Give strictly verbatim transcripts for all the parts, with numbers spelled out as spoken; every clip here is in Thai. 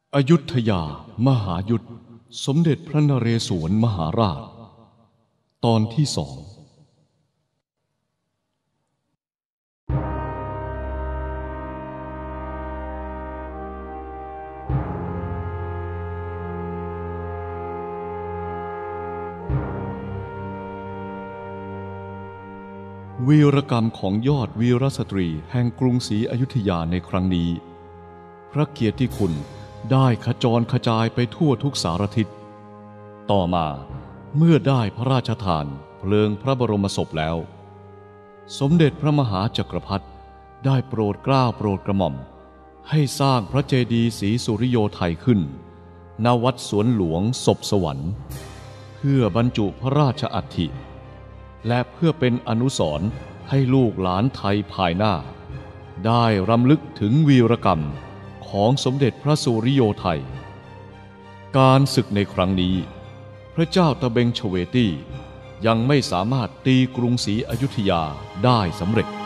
อยุธยามหายุทธสมเด็จพระนเรศวรมหาราชตอนที่สองวีรกรรมของยอดวีรสตรีแห่งกรุงศรีอยุธยาในครั้งนี้พระเกียรติคุณได้ขจรขจายไปทั่วทุกสารทิศต่อมาเมื่อได้พระราชทานเพลิงพระบรมศพแล้วสมเด็จพระมหาจักรพรรดิได้โปรดเกล้าโปรดกระหม่อมให้สร้างพระเจดีย์ศรีสุริโยไทยขึ้นณวัดสวนหลวงศพสวรรค์เพื่อบรรจุพระราชอัฐิและเพื่อเป็นอนุสรณ์ให้ลูกหลานไทยภายหน้าได้รำลึกถึงวีรกรรมของสมเด็จพระสุริโยไทยการศึกในครั้งนี้พระเจ้าตะเบงเฉวตี้ยังไม่สามารถตีกรุงศรีอยุธยาได้สำเร็จ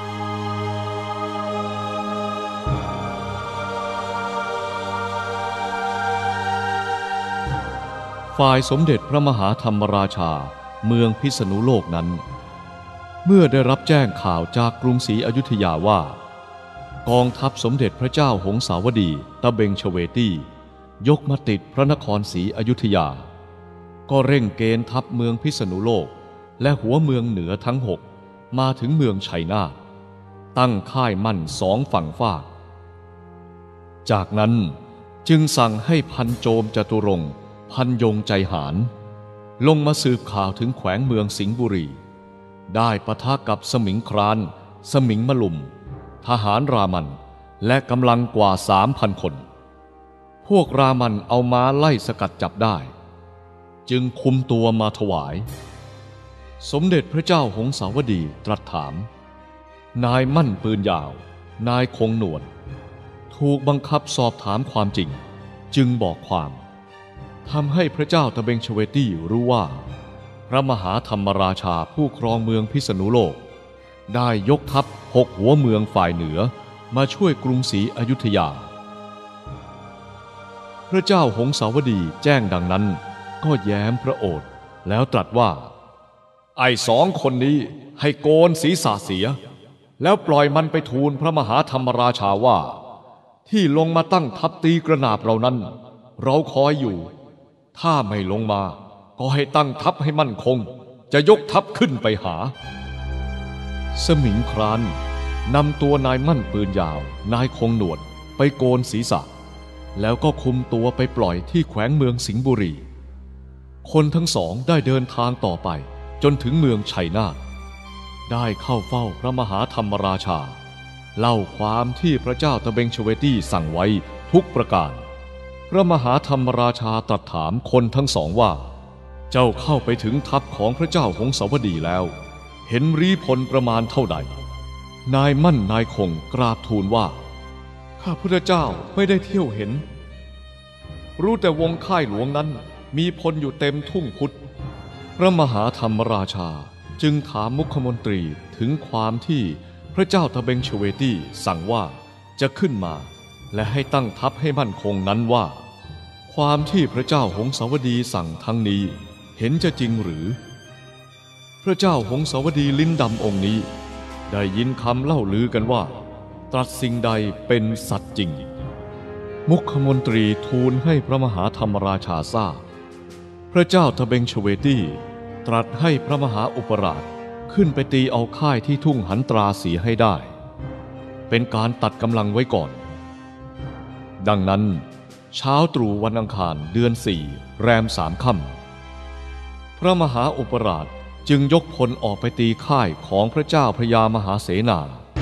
ฝ่ายสมเด็จพระมหาธรรมราชาเมืองพิษณุโลกนั้นเมื่อได้รับแจ้งข่าวจากกรุงศรีอยุธยาว่ากองทัพสมเด็จพระเจ้าหงสาวดีตะเบงเฉวตี้ยกมาติดพระนครศรีอยุธยาก็เร่งเกณฑ์ทัพเมืองพิษณุโลกและหัวเมืองเหนือทั้งหกมาถึงเมืองชัยนาทตั้งค่ายมั่นสองฝั่งฟากจากนั้นจึงสั่งให้พันโจมจตุรงค์พันยงใจหารลงมาสืบข่าวถึงแขวงเมืองสิงห์บุรีได้ปะทะกับสมิงครานสมิงมะลุมทหารรามันและกำลังกว่าสามพันคนพวกรามันเอาม้าไล่สกัดจับได้จึงคุมตัวมาถวายสมเด็จพระเจ้าหงสาวดีตรัสถามนายมั่นปืนยาวนายคงหนวลถูกบังคับสอบถามความจริงจึงบอกความทำให้พระเจ้าตะเบงเฉวตี้รู้ว่าพระมหาธรรมราชาผู้ครองเมืองพิษณุโลกได้ยกทัพหกหัวเมืองฝ่ายเหนือมาช่วยกรุงศรีอยุธยาพระเจ้าหงสาวดีแจ้งดังนั้นก็แย้มพระโอษฐ์แล้วตรัสว่าไอ้สองคนนี้ให้โกนศีรษะเสียแล้วปล่อยมันไปทูลพระมหาธรรมราชาว่าที่ลงมาตั้งทัพตีกระนาบเรานั้นเราคอยอยู่ถ้าไม่ลงมาก็ให้ตั้งทัพให้มั่นคงจะยกทัพขึ้นไปหาสมิงครานนำตัวนายมั่นปืนยาวนายคงหนวดไปโกนศีรษะแล้วก็คุมตัวไปปล่อยที่แขวงเมืองสิงห์บุรีคนทั้งสองได้เดินทางต่อไปจนถึงเมืองชัยนาทได้เข้าเฝ้าพระมหาธรรมราชาเล่าความที่พระเจ้าตะเบงเฉวตี้สั่งไว้ทุกประการพระมหาธรรมราชาตรัสถามคนทั้งสองว่าเจ้าเข้าไปถึงทัพของพระเจ้าหงสาวดีแล้วเห็นรีพลประมาณเท่าใดนายมั่นนายคงกราบทูลว่าข้าพุทธเจ้าไม่ได้เที่ยวเห็นรู้แต่วงค่ายหลวงนั้นมีพลอยู่เต็มทุ่งพุทธพระมหาธรรมราชาจึงถามมุขมนตรีถึงความที่พระเจ้าตะเบงเฉวตี้สั่งว่าจะขึ้นมาและให้ตั้งทัพให้มั่นคงนั้นว่าความที่พระเจ้าหงสาวดีสั่งทั้งนี้เห็นจะจริงหรือพระเจ้าหงสาวดีลิ้นดำองค์นี้ได้ยินคำเล่าลือกันว่าตรัสสิ่งใดเป็นสัตย์จริงมุขมนตรีทูลให้พระมหาธรรมราชาทราบพระเจ้าตะเบงเฉวตี้ตรัสให้พระมหาอุปราชขึ้นไปตีเอาค่ายที่ทุ่งหันตราเสียให้ได้เป็นการตัดกำลังไว้ก่อนดังนั้นเช้าตรู่วันอังคารเดือนสี่แรมสามค่ำพระมหาอุปราชจึงยกพลออกไปตีค่ายของพระเจ้าพระยามหาเสนา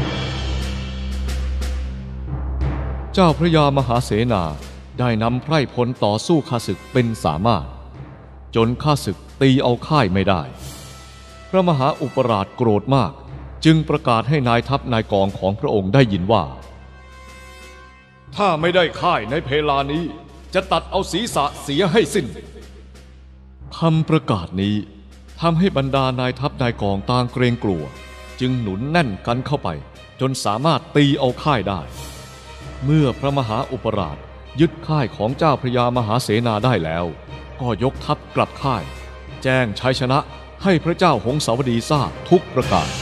เจ้าพระยามหาเสนาได้นำไพร่พลต่อสู้ข้าศึกเป็นสามารถจนข้าศึกตีเอาค่ายไม่ได้พระมหาอุปราชโกรธมากจึงประกาศให้นายทัพนายกองของพระองค์ได้ยินว่าถ้าไม่ได้ค่ายในเพลานี้จะตัดเอาศีรษะเสียให้สิ้นคำประกาศนี้ทำให้บรรดานายทัพนายกองต่างเกรงกลัวจึงหนุนแน่นกันเข้าไปจนสามารถตีเอาค่ายได้เมื่อพระมหาอุปราชยึดค่ายของเจ้าพระยามหาเสนาได้แล้วก็ยกทัพกลับค่ายแจ้งชัยชนะให้พระเจ้าหงสาวดีทราบทุกประการ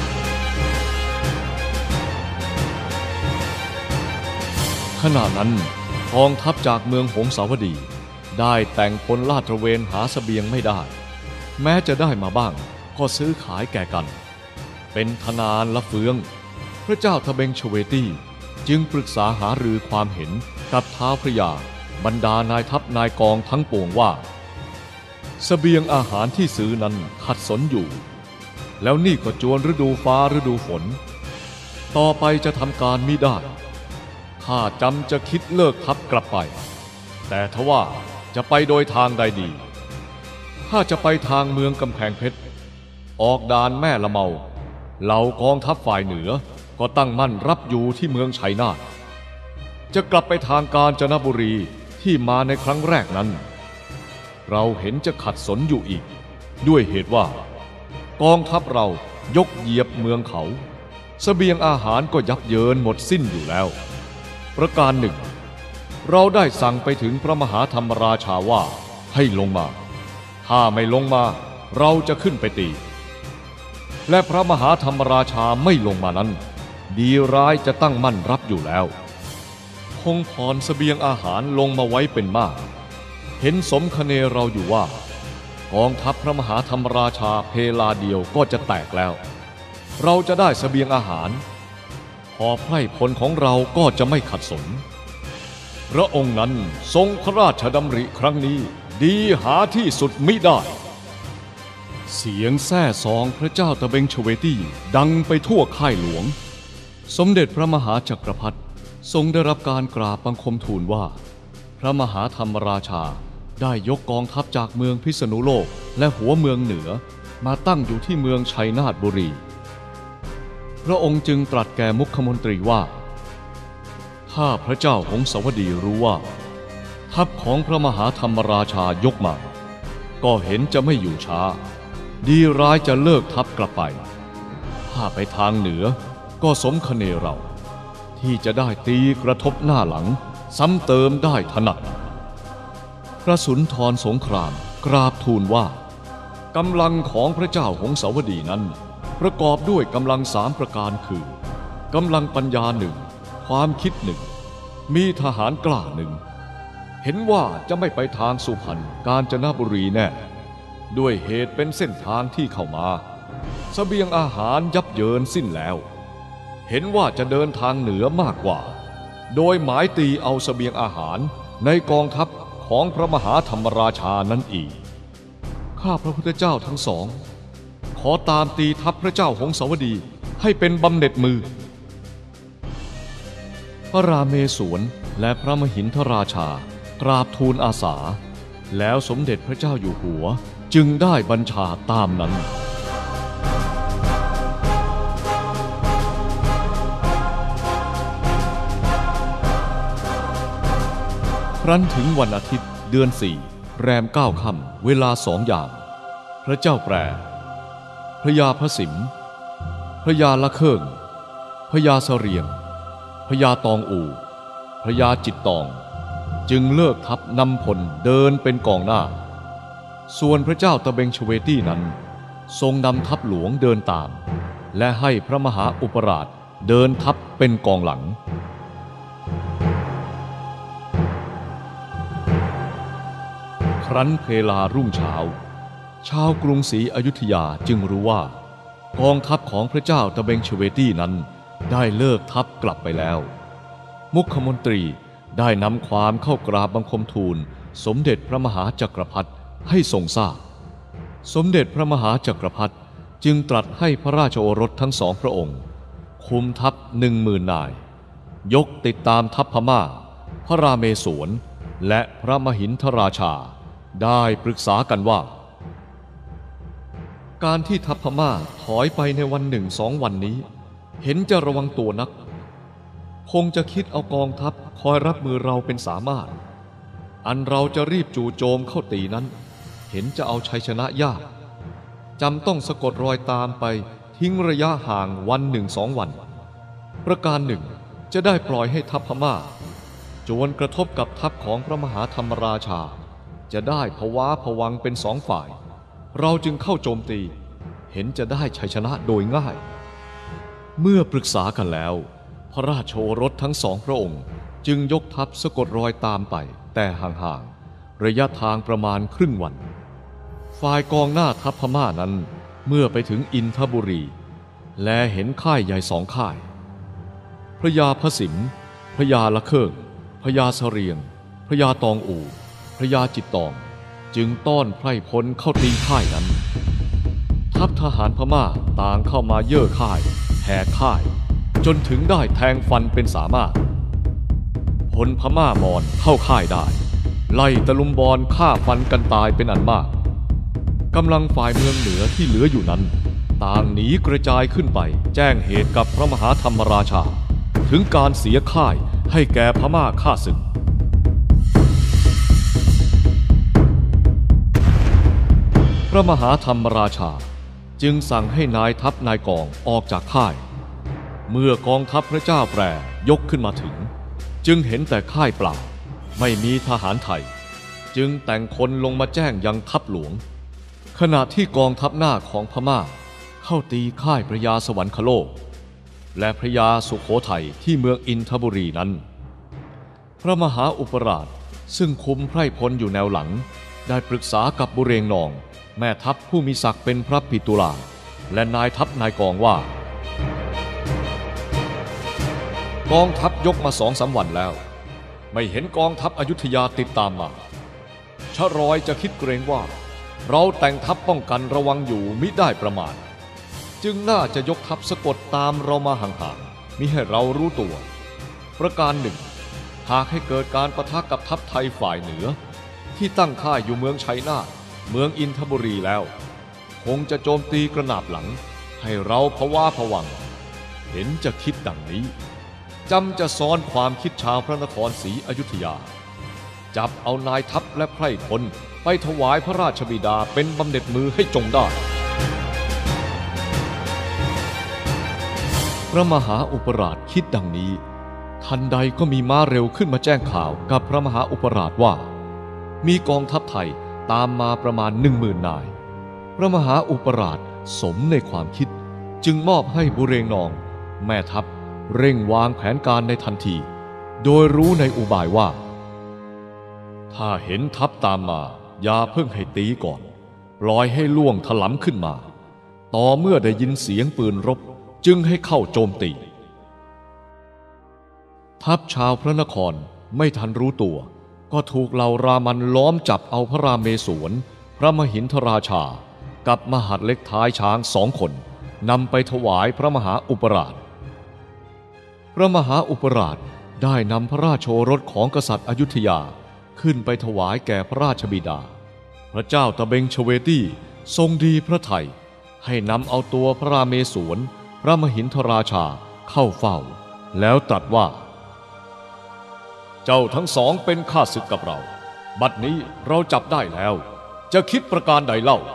ขณะนั้นกองทัพจากเมืองหงสาวดีได้แต่งพลลาดตระเวนหาเสบียงไม่ได้แม้จะได้มาบ้างก็ซื้อขายแก่กันเป็นทนานละเฟืองพระเจ้าทเบงชเวตีจึงปรึกษาหารือความเห็นกับท้าวพระยาบรรดานายทัพนายกองทั้งปวงว่าเสบียงอาหารที่ซื้อนั้นขัดสนอยู่แล้วนี่ก็จวนฤดูฟ้าฤดูฝนต่อไปจะทำการมิได้ข้าจำจะคิดเลิกทัพกลับไปแต่ทว่าจะไปโดยทางใดดีถ้าจะไปทางเมืองกำแพงเพชรออกด่านแม่ละเมาเหล่ากองทัพฝ่ายเหนือก็ตั้งมั่นรับอยู่ที่เมืองชัยนาทจะกลับไปทางกาญจนบุรีที่มาในครั้งแรกนั้นเราเห็นจะขัดสนอยู่อีกด้วยเหตุว่ากองทัพเรายกเหยียบเมืองเขาเสบียงอาหารก็ยับเยินหมดสิ้นอยู่แล้วประการหนึ่งเราได้สั่งไปถึงพระมหาธรรมราชาว่าให้ลงมาถ้าไม่ลงมาเราจะขึ้นไปตีและพระมหาธรรมราชาไม่ลงมานั้นดีร้ายจะตั้งมั่นรับอยู่แล้วคงพรเสบียงอาหารลงมาไว้เป็นมากเห็นสมคเนเราอยู่ว่ากองทัพพระมหาธรรมราชาเพลาเดียวก็จะแตกแล้วเราจะได้เสบียงอาหารพอไพร่พลของเราก็จะไม่ขัดสนพระองค์นั้นทรงพระราชดำริครั้งนี้ดีหาที่สุดมิได้เสียงแซ่ซองพระเจ้าตะเบงชเวตีดังไปทั่วค่ายหลวงสมเด็จพระมหาจักรพรรดิทรงได้รับการกราบบังคมทูลว่าพระมหาธรรมราชาได้ยกกองทัพจากเมืองพิษณุโลกและหัวเมืองเหนือมาตั้งอยู่ที่เมืองชัยนาทบุรีพระองค์จึงตรัสแก่มุขมนตรีว่าถ้าพระเจ้าหงสาวดีรู้ว่าทัพของพระมหาธรรมราชายกมาก็เห็นจะไม่อยู่ช้าดีร้ายจะเลิกทัพกลับไปถ้าไปทางเหนือก็สมคเนเราที่จะได้ตีกระทบหน้าหลังซ้ำเติมได้ถนัดพระสุนทรสงครามกราบทูลว่ากำลังของพระเจ้าหงสาวดีนั้นประกอบด้วยกำลังสามประการคือกำลังปัญญาหนึ่งความคิดหนึ่งมีทหารกล้าหนึ่งเห็นว่าจะไม่ไปทางสุพรรณกาญจนบุรีแน่ด้วยเหตุเป็นเส้นทางที่เข้ามาเสบียงอาหารยับเยินสิ้นแล้วเห็นว่าจะเดินทางเหนือมากกว่าโดยหมายตีเอาเสบียงอาหารในกองทัพของพระมหาธรรมราชานั้นอีกข้าพระพุทธเจ้าทั้งสองขอตามตีทัพพระเจ้าหงสาวดีให้เป็นบำเหน็จมือพระราเมศวรและพระมหินทราชากราบทูลอาสาแล้วสมเด็จพระเจ้าอยู่หัวจึงได้บัญชาตามนั้นครั้นถึงวันอาทิตย์เดือนสี่แรมเก้าค่ำเวลาสองยามพระเจ้าแปรพระยาพระสิมห์พระยาละเคิงพระยาเสรียงพระยาตองอู่พระยาจิตตองจึงเลิกทัพนำพลเดินเป็นกองหน้าส่วนพระเจ้าตะเบงชเวตีนั้นทรงนำทัพหลวงเดินตามและให้พระมหาอุปราชเดินทัพเป็นกองหลังครั้นเพลารุ่งเช้าชาวกรุงศรีอยุธยาจึงรู้ว่ากองทัพของพระเจ้าตะเบงชเวตีนั้นได้เลิกทัพกลับไปแล้วมุขมนตรีได้นำความเข้ากราบบังคมทูลสมเด็จพระมหาจักรพรรดิให้ทรงทราบสมเด็จพระมหาจักรพรรดิจึงตรัสให้พระราชโอรสทั้งสองพระองค์คุมทัพหนึ่งหมื่นนายยกติดตามทัพพม่าพระราเมศวรและพระมหินทราชาได้ปรึกษากันว่าการที่ทัพพม่าถอยไปในวันหนึ่งสองวันนี้เห็นจะระวังตัวนักคงจะคิดเอากองทัพคอยรับมือเราเป็นสามารถอันเราจะรีบจู่โจมเข้าตีนั้นเห็นจะเอาชัยชนะยากจำต้องสะกดรอยตามไปทิ้งระยะห่างวันหนึ่งสองวันประการหนึ่งจะได้ปล่อยให้ทัพพม่าจวนกระทบกับทัพของพระมหาธรรมราชาจะได้ภวาผวังเป็นสองฝ่ายเราจึงเข้าโจมตีเห็นจะได้ชัยชนะโดยง่ายเมื่อปรึกษากันแล้วพระราชโอรสทั้งสองพระองค์จึงยกทัพสะกดรอยตามไปแต่ห่างๆระยะทางประมาณครึ่งวันฝ่ายกองหน้าทัพพม่านั้นเมื่อไปถึงอินทบุรีแลเห็นค่ายใหญ่สองค่ายพระยาพสิมพระยาละเคิงพระยาเสรียงพระยาตองอู่พระยาจิตตองจึงต้อนไพร่พลเข้าตีค่ายนั้นทัพทหารพม่าต่างเข้ามาเย่อค่ายแห่ค่ายจนถึงได้แทงฟันเป็นสามารถพลพม่ามอญเข้าค่ายได้ไล่ตะลุมบอลฆ่าฟันกันตายเป็นอันมากกำลังฝ่ายเมืองเหนือที่เหลืออยู่นั้นต่างหนีกระจายขึ้นไปแจ้งเหตุกับพระมหาธรรมราชาถึงการเสียค่ายให้แก่พม่าฆ่าศึกพระมหาธรรมราชาจึงสั่งให้นายทัพนายกองออกจากค่ายเมื่อกองทัพพระเจ้าแปรยกขึ้นมาถึงจึงเห็นแต่ค่ายเปล่าไม่มีทหารไทยจึงแต่งคนลงมาแจ้งยังทัพหลวงขณะที่กองทัพหน้าของพม่าเข้าตีค่ายพระยาสวรรคโลกและพระยาสุโขทัยที่เมืองอินทบุรีนั้นพระมหาอุปราชซึ่งคุมไพร่พลอยู่แนวหลังได้ปรึกษากับบุเรงนองแม่ทัพผู้มีศักดิ์เป็นพระปิตุลาและนายทัพนายกองว่ากองทัพยกมาสองสามวันแล้วไม่เห็นกองทัพอยุธยาติดตามมาชะรอยจะคิดเกรงว่าเราแต่งทัพป้องกันระวังอยู่มิได้ประมาทจึงน่าจะยกทัพสะกดตามเรามาห่างๆมิให้เรารู้ตัวประการหนึ่งหากให้เกิดการปะทะกับทัพไทยฝ่ายเหนือที่ตั้งค่ายอยู่เมืองชัยนาทเมืองอินทบุรีแล้วคงจะโจมตีกระหนาบหลังให้เราภาวะผวังเห็นจะคิดดังนี้จำจะซ้อนความคิดชาวพระนครศรีอยุธยาจับเอานายทัพและไพร่พลไปถวายพระราชบิดาเป็นบำเหน็จมือให้จงได้พระมหาอุปราชคิดดังนี้ทันใดก็มีม้าเร็วขึ้นมาแจ้งข่าวกับพระมหาอุปราชว่ามีกองทัพไทยตามมาประมาณหนึ่งหมื่นนายพระมหาอุปราชสมในความคิดจึงมอบให้บุเรงนองแม่ทัพเร่งวางแผนการในทันทีโดยรู้ในอุบายว่าถ้าเห็นทัพตามมาอย่าเพิ่งให้ตีก่อนปล่อยให้ล่วงถลำขึ้นมาต่อเมื่อได้ยินเสียงปืนรบจึงให้เข้าโจมตีทัพชาวพระนครไม่ทันรู้ตัวก็ถูกเหล่ารามันล้อมจับเอาพระราเมศวรพระมหินทราชากับมหาดเล็กท้ายช้างสองคนนำไปถวายพระมหาอุปราชพระมหาอุปราชได้นำพระราชโอรสของกษัตริย์อยุธยาขึ้นไปถวายแก่พระราชบิดาพระเจ้าตะเบงชเวตี้ทรงดีพระทัยให้นำเอาตัวพระราเมศวรพระมหินทราชาเข้าเฝ้าแล้วตรัสว่าเจ้าทั้งสองเป็นข้าศึกกับเราบัดนี้เราจับได้แล้วจะคิดประการใดเล่า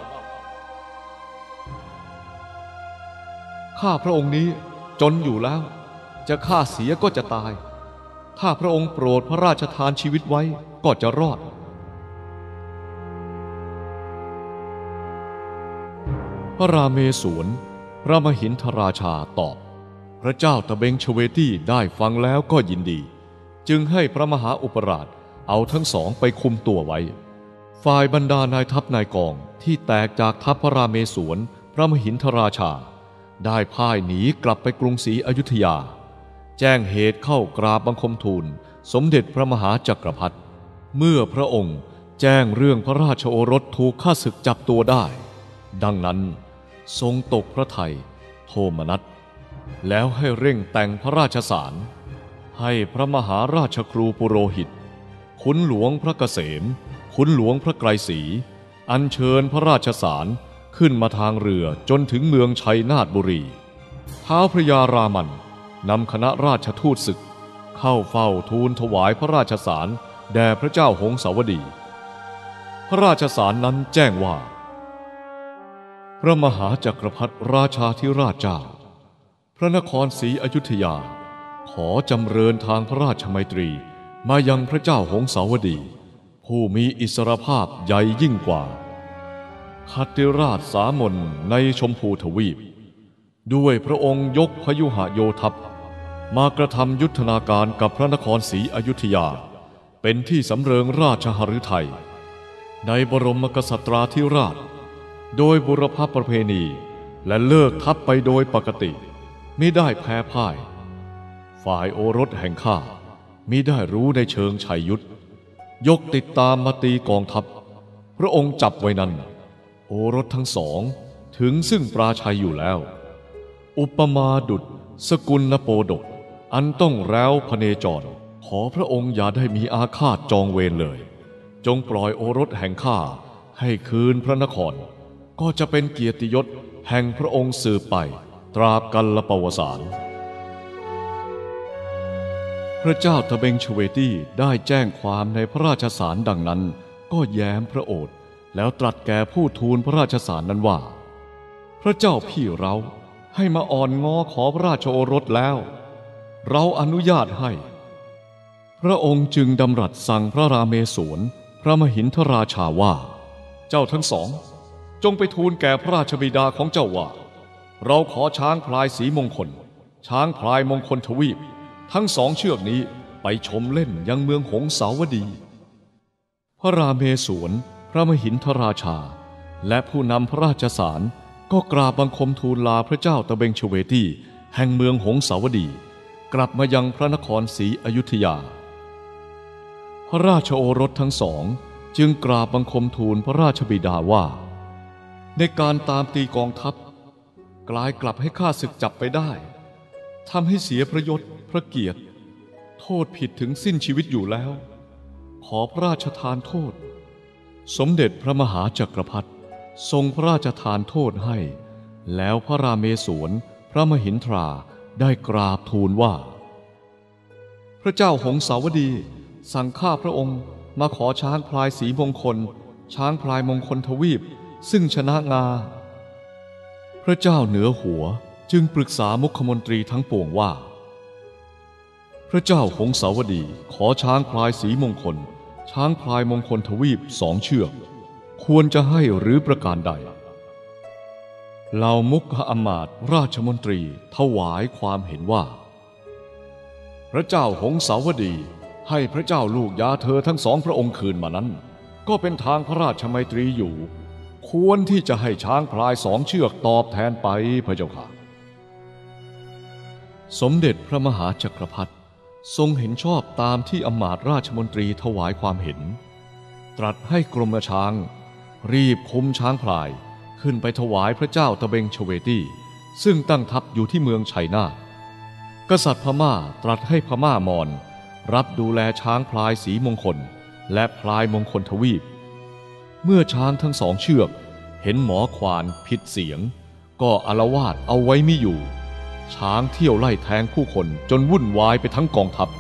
ข้าพระองค์นี้จนอยู่แล้วจะฆ่าเสียก็จะตายถ้าพระองค์โปรดพระราชทานชีวิตไว้ก็จะรอดพระราเมศวรพระมหินทราชาตอบพระเจ้าตะเบงชเวตี้ได้ฟังแล้วก็ยินดีจึงให้พระมหาอุปราชเอาทั้งสองไปคุมตัวไว้ฝ่ายบรรดานายทัพนายกองที่แตกจากทัพพระราเมศวรพระมหินทราชาได้พ่ายหนีกลับไปกรุงศรีอยุธยาแจ้งเหตุเข้ากราบบังคมทูลสมเด็จพระมหาจักรพรรดิเมื่อพระองค์แจ้งเรื่องพระราชโอรสถูกข้าศึกจับตัวได้ดังนั้นทรงตกพระทัยโทมนัสแล้วให้เร่งแต่งพระราชสารให้พระมหาราชครูปุโรหิตขุนหลวงพระเกษมขุนหลวงพระไกรศรีอัญเชิญพระราชสารขึ้นมาทางเรือจนถึงเมืองชัยนาทบุรีท้าวพระยารามันนำคณะราชทูตศึกเข้าเฝ้าทูลถวายพระราชสารแด่พระเจ้าหงสาวดีพระราชสารนั้นแจ้งว่าพระมหาจักรพรรดิราชาธิราชเจ้าพระนครศรีอยุธยาขอจำเริญทางพระราชมัยตรีมายังพระเจ้าหงสาวดีผู้มีอิสรภาพใหญ่ยิ่งกว่าคัตติราชสามนในชมพูทวีปด้วยพระองค์ยกพยุหโยทัพมากระทำยุทธนาการกับพระนครศรีอยุธยาเป็นที่สำเริงราชหฤทัยในบรมกษัตราธิราชโดยบุรพประเพณีและเลิกทัพไปโดยปกติมิได้แพ้พ่ายฝ่ายโอรสแห่งข้ามิได้รู้ในเชิงชัยยุทธยกติดตามมาตีกองทัพพระองค์จับไว้นั้นโอรสทั้งสองถึงซึ่งปราชัยอยู่แล้วอุปมาดุจสกุลโปดกอันต้องแร้วพเนจรขอพระองค์อย่าได้มีอาฆาตจองเวรเลยจงปล่อยโอรสแห่งข้าให้คืนพระนครก็จะเป็นเกียรติยศแห่งพระองค์สืบไปตราบกัลปวสานพระเจ้าตะเบงชเวตีได้แจ้งความในพระราชสารดังนั้นก็แย้มพระโอษฐ์แล้วตรัสแก่ผู้ทูลพระราชสารนั้นว่าพระเจ้าพี่เราให้มาอ่อนง้อขอพระราชโอรสแล้วเราอนุญาตให้พระองค์จึงดำรัสสั่งพระราเมศวรพระมหินทราชาว่าเจ้าทั้งสองจงไปทูลแก่พระราชบิดาของเจ้าว่าเราขอช้างพลายสีมงคลช้างพลายมงคลทวีปทั้งสองเชือกนี้ไปชมเล่นยังเมืองหงสาวดีพระราเมศวรพระมหินทราชาและผู้นำพระราชสารก็กราบบังคมทูลลาพระเจ้าตะเบงชเวตีแห่งเมืองหงสาวดีกลับมายังพระนครศรีอยุธยาพระราชโอรสทั้งสองจึงกราบบังคมทูลพระราชบิดาว่าในการตามตีกองทัพกลายกลับให้ข้าศึกจับไปได้ทำให้เสียพระยศพระเกียรติโทษผิดถึงสิ้นชีวิตอยู่แล้วขอพระราชทานโทษสมเด็จพระมหาจักรพรรดิทรงพระราชทานโทษให้แล้วพระราเมศวรพระมหินทราได้กราบทูลว่าพระเจ้าหงสาวดีสั่งข้าพระองค์มาขอช้างพลายสีมงคลช้างพลายมงคลทวีปซึ่งชนะงาพระเจ้าเหนือหัวจึงปรึกษามุขมนตรีทั้งปวงว่าพระเจ้าหงสาวดีขอช้างพลายสีมงคลช้างพลายมงคลทวีปสองเชือกควรจะให้หรือประการใดเหล่ามุขอมาตย์ราชมนตรีถวายความเห็นว่าพระเจ้าหงสาวดีให้พระเจ้าลูกยาเธอทั้งสองพระองค์คืนมานั้นก็เป็นทางพระราชมัยตรีอยู่ควรที่จะให้ช้างพลายสองเชือกตอบแทนไปพระเจ้าค่ะสมเด็จพระมหาจักรพรรดิทรงเห็นชอบตามที่อมาตย์ราชมนตรีถวายความเห็นตรัสให้กรมช้างรีบคุมช้างพลายขึ้นไปถวายพระเจ้าตะเบงชเวตีซึ่งตั้งทัพอยู่ที่เมืองชัยนาทกษัตริย์พม่าตรัสให้พม่ามอญรับดูแลช้างพลายสีมงคลและพลายมงคลทวีปเมื่อช้างทั้งสองเชือกเห็นหมอขวานผิดเสียงก็อาละวาดเอาไว้ไม่อยู่ช้างเที่ยวไล่แทงผู้คนจนวุ่นวายไปทั้งกองทัพ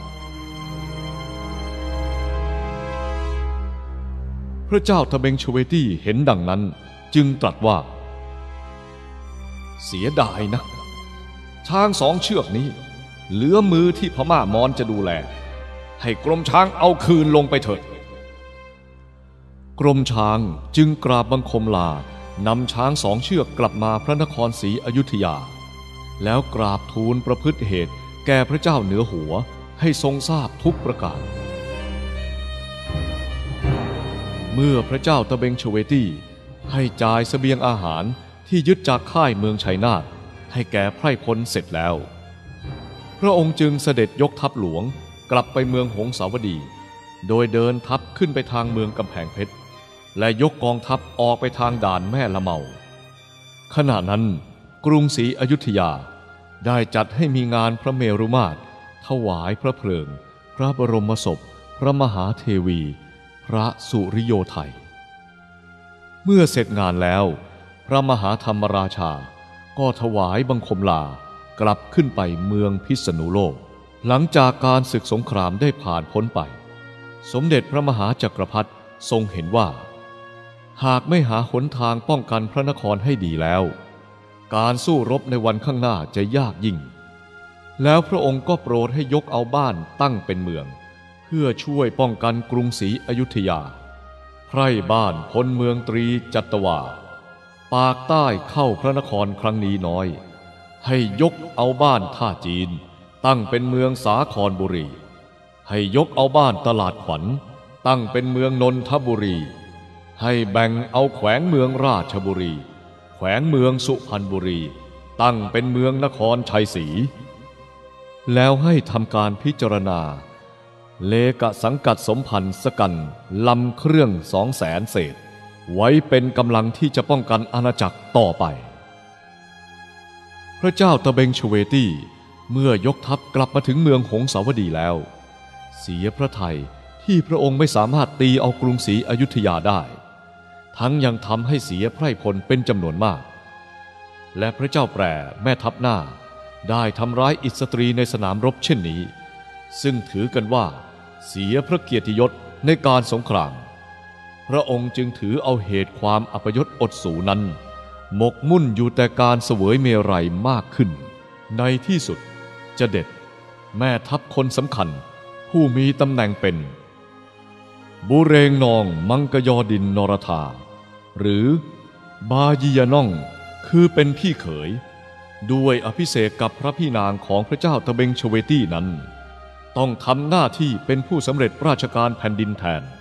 พระเจ้าตะเบงชเวตีเห็นดังนั้นจึงตรัสว่าเสียดายนะช้างสองเชือกนี้เหลือมือที่พม่ามอญจะดูแลให้กรมช้างเอาคืนลงไปเถิดกรมช้างจึงกราบบังคมลานำช้างสองเชือกกลับมาพระนครศรีอยุธยาแล้วกราบทูลประพฤติเหตุแก่พระเจ้าเหนือหัวให้ทรงทราบทุกประการเมื่อพระเจ้าตะเบงชเวตีให้จ่ายเสบียงอาหารที่ยึดจากค่ายเมืองชัยนาทให้แก่ไพร่พลเสร็จแล้วพระองค์จึงเสด็จยกทัพหลวงกลับไปเมืองหงสาวดีโดยเดินทัพขึ้นไปทางเมืองกำแพงเพชรและยกกองทัพออกไปทางด่านแม่ละเมาขณะนั้นกรุงศรีอยุธยาได้จัดให้มีงานพระเมรุมาตรถวายพระเพลิงพระบรมศพพระมหาเทวีพระสุริโยไทยเมื่อเสร็จงานแล้วพระมหาธรรมราชาก็ถวายบังคมลากลับขึ้นไปเมืองพิษณุโลกหลังจากการศึกสงครามได้ผ่านพ้นไปสมเด็จพระมหาจักรพรรดิทรงเห็นว่าหากไม่หาหนทางป้องกันพระนครให้ดีแล้วการสู้รบในวันข้างหน้าจะยากยิ่งแล้วพระองค์ก็โปรดให้ยกเอาบ้านตั้งเป็นเมืองพื่อช่วยป้องกันกรุงศรีอยุธยาไพร่บ้านพลเมืองตรีจัตวาปากใต้เข้าพระนครครั้งนี้น้อยให้ยกเอาบ้านท่าจีนตั้งเป็นเมืองสาครบุรีให้ยกเอาบ้านตลาดขวัญตั้งเป็นเมืองนนทบุรีให้แบ่งเอาแขวงเมืองราชบุรีแขวงเมืองสุพรรณบุรีตั้งเป็นเมืองนครชัยศรีแล้วให้ทำการพิจารณาเลกสังกัดสมพันธ์สกันลำเครื่องสองแสนเศษไว้เป็นกำลังที่จะป้องกันอาณาจักรต่อไปพระเจ้าตะเบงชเวตี้เมื่อยกทัพกลับมาถึงเมืองหงสาวดีแล้วเสียพระทัยที่พระองค์ไม่สามารถตีเอากรุงศรีอยุธยาได้ทั้งยังทำให้เสียไพร่พลเป็นจำนวนมากและพระเจ้าแปรแม่ทัพหน้าได้ทำร้ายอิสตรีในสนามรบเช่นนี้ซึ่งถือกันว่าเสียพระเกียรติยศในการสงครามพระองค์จึงถือเอาเหตุความอัปยศอดสูนั้นหมกมุ่นอยู่แต่การเสวยเมรัยมากขึ้นในที่สุดจะเด็ดแม่ทัพคนสำคัญผู้มีตำแหน่งเป็นบุเรงนองมังกยอดินนรธาหรือบายียน่องคือเป็นพี่เขยด้วยอภิเษกกับพระพี่นางของพระเจ้าตะเบงชเวตี้นั้นต้องทำหน้าที่เป็นผู้สำเร็จราชการแผ่นดินแทน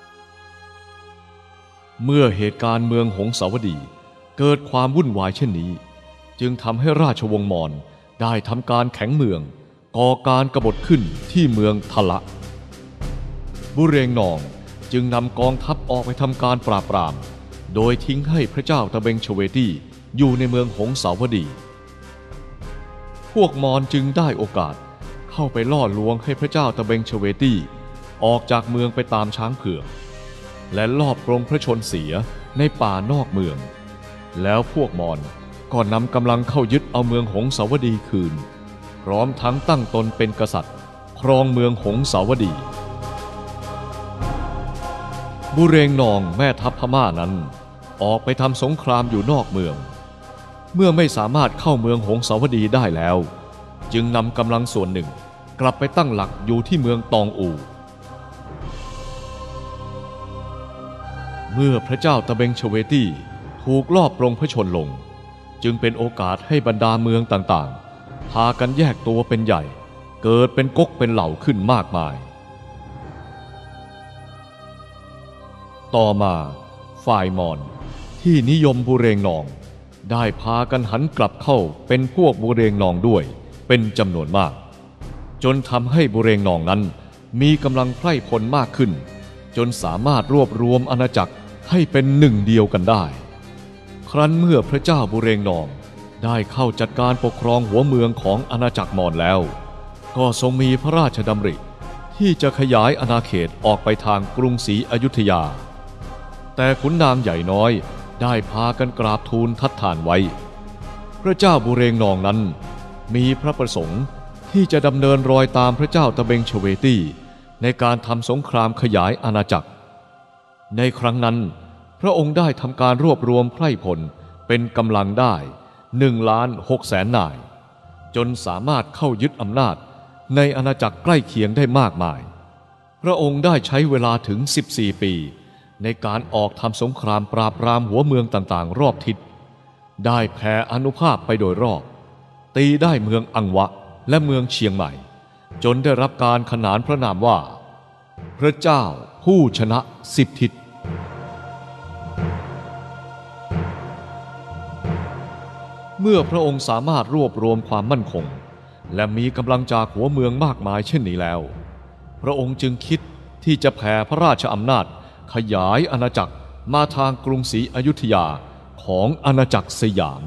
เมื่อเหตุการณ์เมืองหงสาวดีเกิดความวุ่นวายเช่นนี้จึงทำให้ราชวงศ์มอญได้ทำการแข็งเมืองก่อการกบฏขึ้นที่เมืองทะละบุเรงนองจึงนำกองทัพออกไปทำการปราบปรามโดยทิ้งให้พระเจ้าตะเบงชเวตี้อยู่ในเมืองหงสาวดีพวกมอญจึงได้โอกาสเข้าไปล่อลวงให้พระเจ้าตะเบงชเวตี้ออกจากเมืองไปตามช้างเผือกและลอบปรงพระชนเสียในป่านอกเมืองแล้วพวกมอญก็นำกำลังเข้ายึดเอาเมืองหงสาวดีคืนพร้อมทั้งตั้งตนเป็นกษัตริย์ครองเมืองหงสาวดีบุเรงนองแม่ทัพพม่านั้นออกไปทำสงครามอยู่นอกเมืองเมื่อไม่สามารถเข้าเมืองหงสาวดีได้แล้วจึงนำกำลังส่วนหนึ่งกลับไปตั้งหลักอยู่ที่เมืองตองอูเมื่อพระเจ้าตะเบงชเวตี้ถูกลอบปรงพระชนลงจึงเป็นโอกาสให้บรรดาเมืองต่างๆพากันแยกตัวเป็นใหญ่เกิดเป็นก๊กเป็นเหล่าขึ้นมากมายต่อมาฝ่ายมอญที่นิยมบุเรงนองได้พากันหันกลับเข้าเป็นพวกบุเรงนองด้วยเป็นจำนวนมากจนทำให้บุเรงนองนั้นมีกำลังไพร่พลมากขึ้นจนสามารถรวบรวมอาณาจักรให้เป็นหนึ่งเดียวกันได้ครั้นเมื่อพระเจ้าบุเรงนองได้เข้าจัดการปกครองหัวเมืองของอาณาจักรมอญแล้วก็ทรงมีพระราชดำริที่จะขยายอาณาเขตออกไปทางกรุงศรีอยุธยาแต่ขุนนางใหญ่น้อยได้พากันกราบทูลทัดทานไว้พระเจ้าบุเรงนองนั้นมีพระประสงค์ที่จะดำเนินรอยตามพระเจ้าตะเบงชเวตี้ในการทำสงครามขยายอาณาจักรในครั้งนั้นพระองค์ได้ทำการรวบรวมไพร่พลเป็นกำลังได้หนึ่งล้านหกแสนนายจนสามารถเข้ายึดอำนาจในอาณาจักรใกล้เคียงได้มากมายพระองค์ได้ใช้เวลาถึงสิบสี่ปีในการออกทำสงครามปราบปรามหัวเมืองต่างๆรอบทิศได้แผ่อานุภาพไปโดยรอบตีได้เมืองอังวะและเมืองเชียงใหม่จนได้รับการขนานพระนามว่าพระเจ้าผู้ชนะสิบทิศเมื่อพระองค์สามารถรวบรวมความมั่นคงและมีกำลังจากหัวเมืองมากมายเช่นนี้แล้วพระองค์จึงคิดที่จะแผ่พระราชอำนาจขยายอาณาจักรมาทางกรุงศรีอยุธยาของอาณาจักรสยาม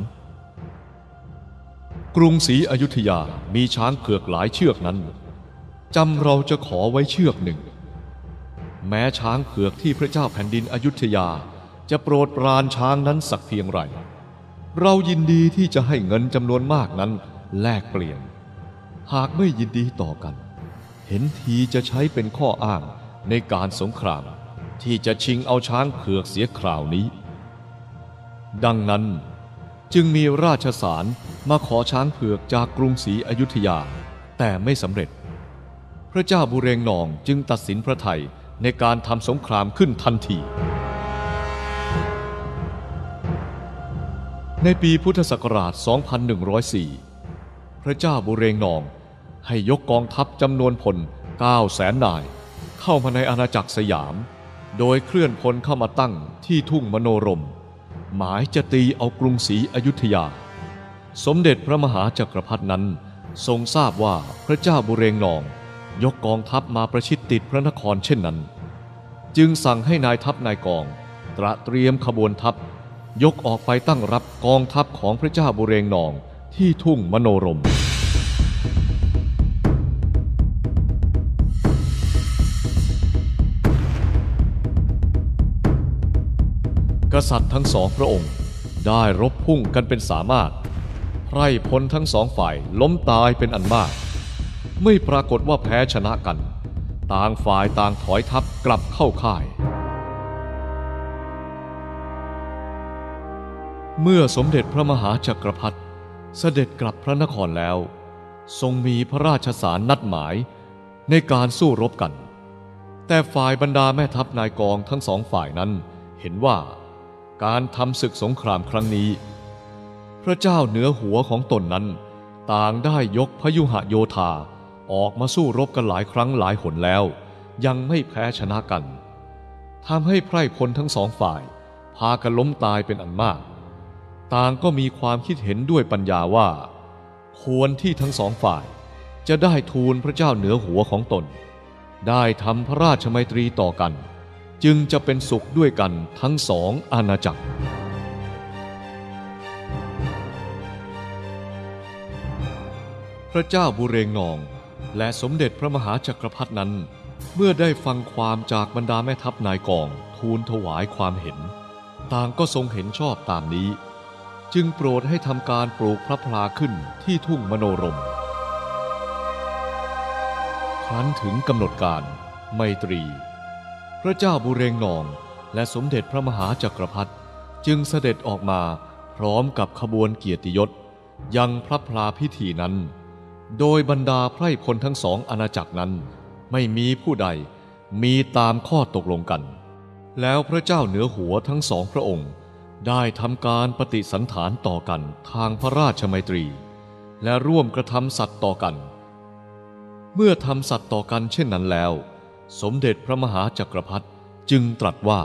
กรุงศรีอยุธยามีช้างเผือกหลายเชือกนั้นจำเราจะขอไว้เชือกหนึ่งแม้ช้างเผือกที่พระเจ้าแผ่นดินอยุธยาจะโปรดปรานช้างนั้นสักเพียงไรเรายินดีที่จะให้เงินจำนวนมากนั้นแลกเปลี่ยนหากไม่ยินดีต่อกันเห็นทีจะใช้เป็นข้ออ้างในการสงครามที่จะชิงเอาช้างเผือกเสียคราวนี้ดังนั้นจึงมีราชสารมาขอช้างเผือกจากกรุงศรีอยุธยาแต่ไม่สำเร็จพระเจ้าบุเรงนองจึงตัดสินพระทัยในการทำสงครามขึ้นทันทีในปีพุทธศักราช สองพันหนึ่งร้อยสี่ พระเจ้าบุเรงนองให้ยกกองทัพจำนวนพล เก้าแสน นายเข้ามาในอาณาจักรสยามโดยเคลื่อนพลเข้ามาตั้งที่ทุ่งมโนรมหมายจะตีเอากรุงศรีอยุธยาสมเด็จพระมหาจักรพรรดินั้นทรงทราบว่าพระเจ้าบุเรงนองยกกองทัพมาประชิดติดพระนครเช่นนั้นจึงสั่งให้นายทัพนายกองตระเตรียมขบวนทัพยกออกไปตั้งรับกองทัพของพระเจ้าบุเรงนองที่ทุ่งมโนรมกษัตริย์ทั้งสองพระองค์ได้รบพุ่งกันเป็นสามารถไพร่พลทั้งสองฝ่ายล้มตายเป็นอันมากไม่ปรากฏว่าแพ้ชนะกันต่างฝ่ายต่างถอยทัพกลับเข้าค่ายเมื่อสมเด็จพระมหาจักรพรรดิเสด็จกลับพระนครแล้วทรงมีพระราชสารนัดหมายในการสู้รบกันแต่ฝ่ายบรรดาแม่ทัพนายกองทั้งสองฝ่ายนั้นเห็นว่าการทำศึกสงครามครั้งนี้พระเจ้าเหนือหัวของตนนั้นต่างได้ยกพยุหโยธาออกมาสู้รบกันหลายครั้งหลายหนแล้วยังไม่แพ้ชนะกันทำให้ไพร่พลทั้งสองฝ่ายพากันล้มตายเป็นอันมากต่างก็มีความคิดเห็นด้วยปัญญาว่าควรที่ทั้งสองฝ่ายจะได้ทูลพระเจ้าเหนือหัวของตนได้ทำพระราชมัยตรีต่อกันจึงจะเป็นสุขด้วยกันทั้งสองอาณาจักรพระเจ้าบุเรงนองและสมเด็จพระมหาจักรพรรดินั้นเมื่อได้ฟังความจากบรรดาแม่ทัพนายกองทูลถวายความเห็นต่างก็ทรงเห็นชอบตามนี้จึงโปรดให้ทำการปลูกพระพลาขึ้นที่ทุ่งมโนรมครั้นถึงกำหนดการไมตรีพระเจ้าบุเรงนองและสมเด็จพระมหาจักรพรรดิจึงเสด็จออกมาพร้อมกับขบวนเกียรติยศยังพระพลาพิธีนั้นโดยบรรดาไพร่พลทั้งสองอาณาจักรนั้นไม่มีผู้ใดมีตามข้อตกลงกันแล้วพระเจ้าเหนือหัวทั้งสองพระองค์ได้ทำการปฏิสันถานต่อกันทางพระราชมัยตรีและร่วมกระทำสัตย์ต่อกันเมื่อทำสัตย์ต่อกันเช่นนั้นแล้วสมเด็จพระมหาจักรพรรดิจึงตรัสว่า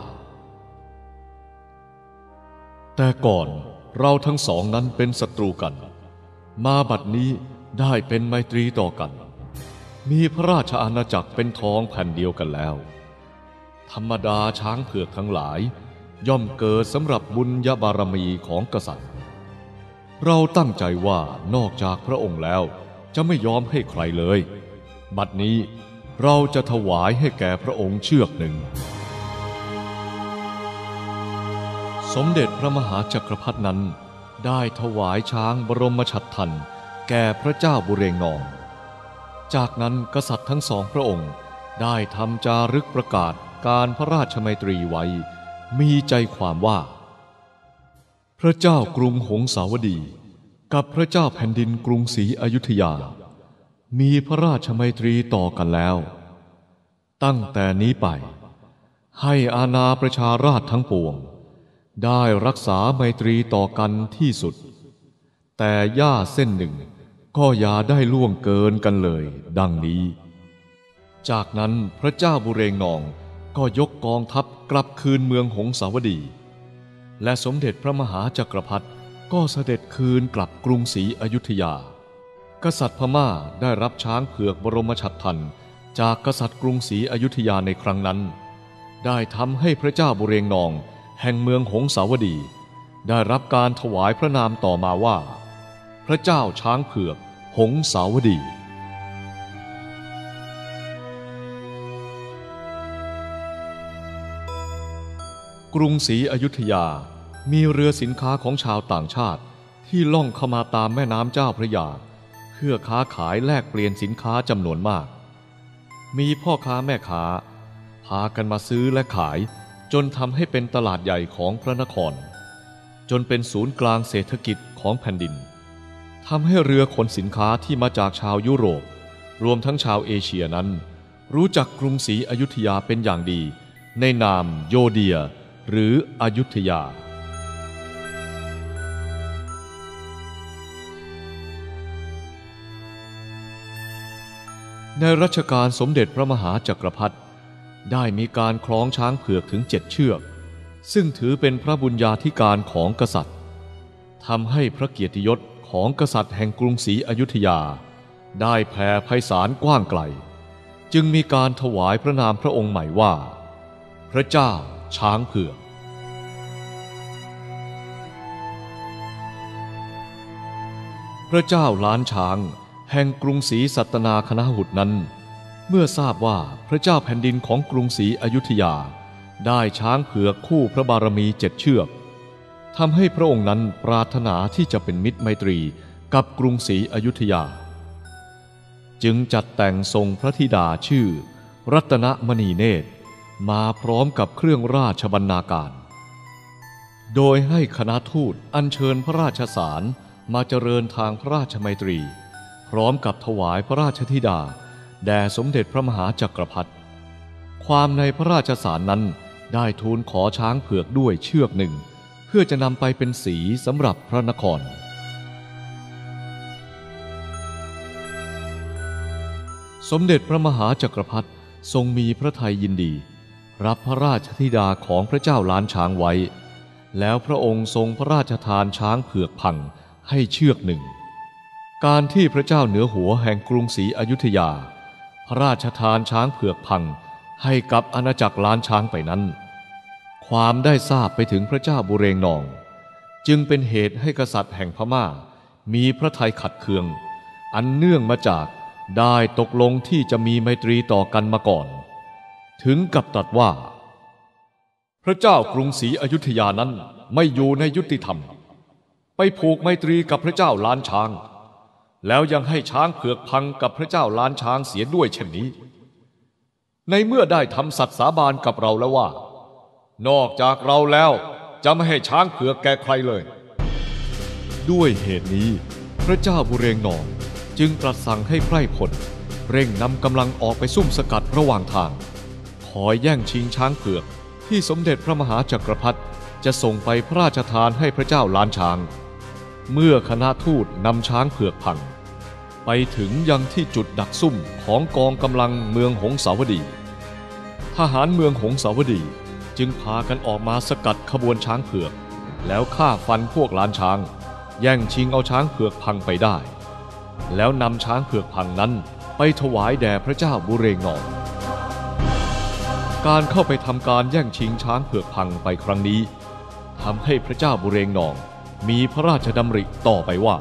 แต่ก่อนเราทั้งสองนั้นเป็นศัตรูกันมาบัดนี้ได้เป็นไมตรีต่อกันมีพระราชอาณาจักรเป็นท้องแผ่นเดียวกันแล้วธรรมดาช้างเผือกทั้งหลายย่อมเกิดสำหรับบุญญาบารมีของกษัตริย์เราตั้งใจว่านอกจากพระองค์แล้วจะไม่ยอมให้ใครเลยบัดนี้เราจะถวายให้แก่พระองค์เชือกหนึ่งสมเด็จพระมหาจักรพรรดินั้นได้ถวายช้างบรมฉัตรทันแก่พระเจ้าบุเรงนองจากนั้นกษัตริย์ทั้งสองพระองค์ได้ทำจารึกประกาศการพระราชมัยตรีไว้มีใจความว่าพระเจ้ากรุงหงสาวดีกับพระเจ้าแผ่นดินกรุงศรีอยุธยามีพระราชมัยตรีต่อกันแล้วตั้งแต่นี้ไปให้อาณาประชาราษฎร์ทั้งปวงได้รักษาไมตรีต่อกันที่สุดแต่ย่าเส้นหนึ่งก็อย่าได้ล่วงเกินกันเลยดังนี้จากนั้นพระเจ้าบุเรงนองก็ยกกองทัพกลับคืนเมืองหงสาวดีและสมเด็จพระมหาจักรพรรดิก็เสด็จคืนกลับกรุงศรีอยุธยากษัตริย์พม่าได้รับช้างเผือกบรมฉัตรทันจากกษัตริย์กรุงศรีอยุธยาในครั้งนั้นได้ทำให้พระเจ้าบุเรงนองแห่งเมืองหงสาวดีได้รับการถวายพระนามต่อมาว่าพระเจ้าช้างเผือกหงสาวดีกรุงศรีอยุธยามีเรือสินค้าของชาวต่างชาติที่ล่องเข้ามาตามแม่น้ำเจ้าพระยาเพื่อค้าขายแลกเปลี่ยนสินค้าจำนวนมากมีพ่อค้าแม่ค้าพากันมาซื้อและขายจนทำให้เป็นตลาดใหญ่ของพระนครจนเป็นศูนย์กลางเศรษฐกิจของแผ่นดินทำให้เรือขนสินค้าที่มาจากชาวยุโรปรวมทั้งชาวเอเชียนั้นรู้จักกรุงศรีอยุธยาเป็นอย่างดีในนามโยเดียหรืออยุธยาในรัชกาลสมเด็จพระมหาจักรพรรดิได้มีการคล้องช้างเผือกถึงเจ็ดเชือกซึ่งถือเป็นพระบุญญาธิการของกษัตริย์ทำให้พระเกียรติยศของกษัตริย์แห่งกรุงศรีอยุธยาได้แผ่ไพศาลกว้างไกลจึงมีการถวายพระนามพระองค์ใหม่ว่าพระเจ้าช้างเผือกพระเจ้าล้านช้างแห่งกรุงศรีสัตนาคณหุษนั้นเมื่อทราบว่าพระเจ้าแผ่นดินของกรุงศรีอยุธยาได้ช้างเผือกคู่พระบารมีเจ็ดเชือกทำให้พระองค์นั้นปรารถนาที่จะเป็นมิตรไมตรีกับกรุงศรีอยุธยาจึงจัดแต่งทรงพระธิดาชื่อรัตนมณีเนตรมาพร้อมกับเครื่องราชบรรณาการโดยให้คณะทูตอัญเชิญพระราชสารมาเจริญทางพระราชไมตรีพร้อมกับถวายพระราชธิดาแด่สมเด็จพระมหาจักรพรรดิความในพระราชสารนั้นได้ทูลขอช้างเผือกด้วยเชือกหนึ่งเพื่อจะนำไปเป็นสีสำหรับพระนครสมเด็จพระมหาจักรพรรดิทรงมีพระทัยยินดีรับพระราชธิดาของพระเจ้าล้านช้างไว้แล้วพระองค์ทรงพระราชทานช้างเผือกพังให้เชือกหนึ่งการที่พระเจ้าเหนือหัวแห่งกรุงศรีอยุธยาพระราชทานช้างเผือกพังให้กับอาณาจักรล้านช้างไปนั้นความได้ทราบไปถึงพระเจ้าบุเรงนองจึงเป็นเหตุให้กษัตริย์แห่งพม่ามีพระทัยขัดเคืองอันเนื่องมาจากได้ตกลงที่จะมีไมตรีต่อกันมาก่อนถึงกับตรัสว่าพระเจ้ากรุงศรีอยุธยานั้นไม่อยู่ในยุติธรรมไปผูกไมตรีกับพระเจ้าล้านช้างแล้วยังให้ช้างเผือกพังกับพระเจ้าล้านช้างเสียด้วยเช่นนี้ในเมื่อได้ทำสัตย์สาบานกับเราแล้วว่านอกจากเราแล้วจะไม่ให้ช้างเผือกแก่ใครเลยด้วยเหตุนี้พระเจ้าบุเรงนองจึงตรัสสั่งให้ไพร่พลเร่งนำกำลังออกไปซุ่มสกัดระหว่างทางคอยแย่งชิงช้างเผือกที่สมเด็จพระมหาจักรพรรดิจะส่งไปพระราชทานให้พระเจ้าล้านช้างเมื่อคณะทูตนำช้างเผือกพังไปถึงยังที่จุดดักซุ่มของกองกำลังเมืองหงสาวดีทหารเมืองหงสาวดีจึงพากันออกมาสกัดขบวนช้างเผือกแล้วฆ่าฟันพวกล้านช้างแย่งชิงเอาช้างเผือกพังไปได้แล้วนำช้างเผือกพังนั้นไปถวายแด่พระเจ้าบุเรงนองการเข้าไปทำการแย่งชิงช้างเผือกพังไปครั้งนี้ทำให้พระเจ้าบุเรงนองมีพระราชดำริต่อไปว่า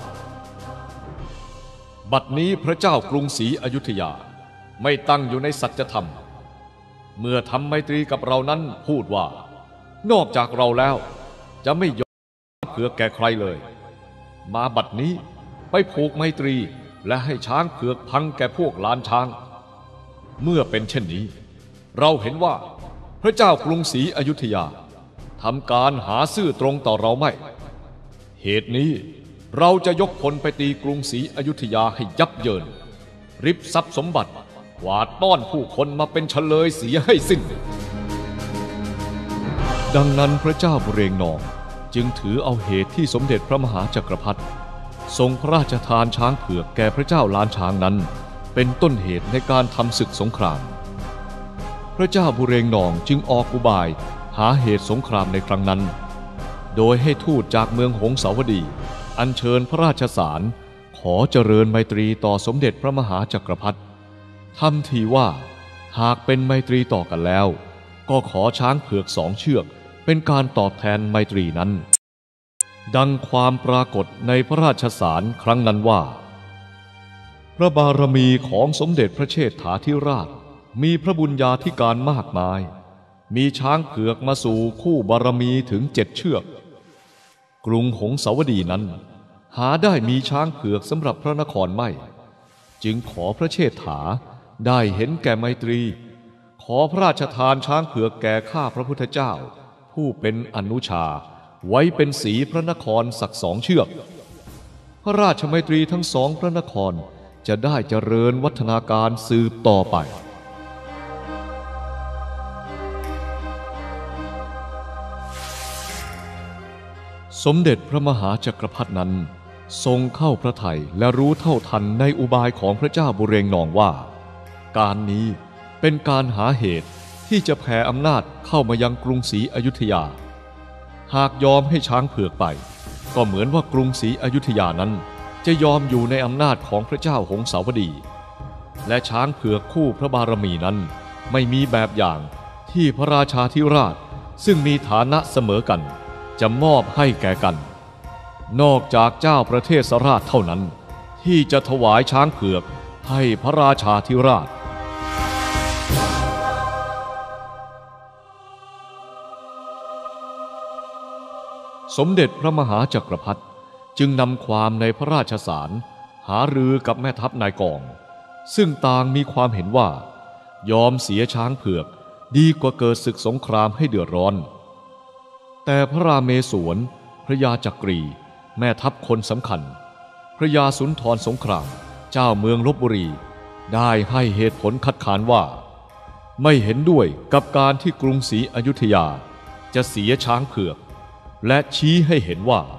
บัดนี้พระเจ้ากรุงศรีอยุธยาไม่ตั้งอยู่ในสัจธรรมเมื่อทำไมตรีกับเรานั้นพูดว่านอกจากเราแล้วจะไม่ยอมเผือกแก่ใครเลยมาบัดนี้ไปผูกไมตรีและให้ช้างเผือกพังแก่พวกล้านช้างเมื่อเป็นเช่นนี้เราเห็นว่าพระเจ้ากรุงศรีอยุธยาทำการหาซื่อตรงต่อเราไม่เหตุนี้เราจะยกพลไปตีกรุงศรีอยุธยาให้ยับเยินริบทรัพย์สมบัติกวาดต้อนผู้คนมาเป็นเฉลยเสียให้สิ้นดังนั้นพระเจ้าบุเรงนองจึงถือเอาเหตุที่สมเด็จพระมหาจักรพรรดิทรงพระราชทานช้างเผือกแก่พระเจ้าล้านช้างนั้นเป็นต้นเหตุในการทำศึกสงครามพระเจ้าบุเรงนองจึงออกอุบายหาเหตุสงครามในครั้งนั้นโดยให้ทูตจากเมืองหงสาวดีอัญเชิญพระราชสารขอเจริญไมตรีต่อสมเด็จพระมหาจักรพรรดิทำทีว่าหากเป็นไมตรีต่อกันแล้วก็ขอช้างเผือกสองเชือกเป็นการตอบแทนไมตรีนั้นดังความปรากฏในพระราชสารครั้งนั้นว่าพระบารมีของสมเด็จพระเชษฐาธิราชมีพระบุญญาธิการมากมายมีช้างเผือกมาสู่คู่บารมีถึงเจ็ดเชือกกรุงหงสาวดีนั้นหาได้มีช้างเผือกสำหรับพระนครไม่จึงขอพระเชษฐาได้เห็นแก่ไมตรีขอพระราชทานช้างเผือกแก่ข้าพระพุทธเจ้าผู้เป็นอนุชาไว้เป็นสีพระนครสักสองเชือกพระราชไมตรีทั้งสองพระนครจะได้เจริญวัฒนาการสืบต่อไปสมเด็จพระมหาจักรพรรดินั้นทรงเข้าพระทัยและรู้เท่าทันในอุบายของพระเจ้าบุเรงนองว่าการนี้เป็นการหาเหตุที่จะแผ่อำนาจเข้ามายังกรุงศรีอยุธยาหากยอมให้ช้างเผือกไปก็เหมือนว่ากรุงศรีอยุธยานั้นจะยอมอยู่ในอำนาจของพระเจ้าหงสาวดีและช้างเผือกคู่พระบารมีนั้นไม่มีแบบอย่างที่พระราชาธิราชซึ่งมีฐานะเสมอกันจะมอบให้แก่กันนอกจากเจ้าประเทศราชเท่านั้นที่จะถวายช้างเผือกให้พระราชาธิราชสมเด็จพระมหาจักรพรรดิจึงนำความในพระราชสารหารือกับแม่ทัพนายกองซึ่งต่างมีความเห็นว่ายอมเสียช้างเผือกดีกว่าเกิดศึกสงครามให้เดือดร้อนแต่พระราเมศวรพระยาจักรีแม่ทัพคนสำคัญพระยาสุนทรสงครามเจ้าเมืองลพบุรีได้ให้เหตุผลคัดค้านว่าไม่เห็นด้วยกับการที่กรุงศรีอยุธยาจะเสียช้างเผือกและชี้ให้เห็นว่า